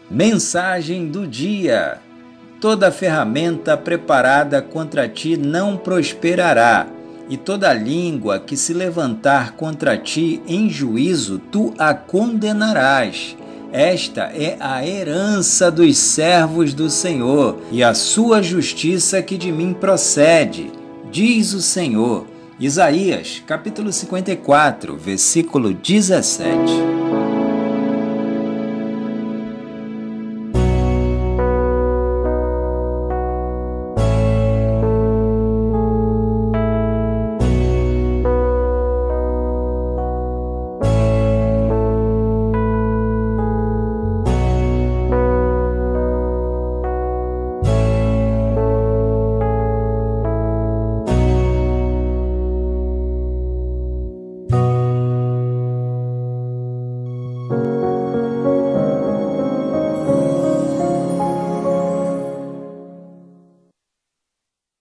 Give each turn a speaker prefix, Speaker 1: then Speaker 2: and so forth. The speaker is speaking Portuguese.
Speaker 1: Mensagem do dia: toda ferramenta preparada contra ti não prosperará, e toda língua que se levantar contra ti em juízo, tu a condenarás. Esta é a herança dos servos do Senhor, e a sua justiça que de mim procede, diz o Senhor. Isaías, capítulo 54, versículo 17.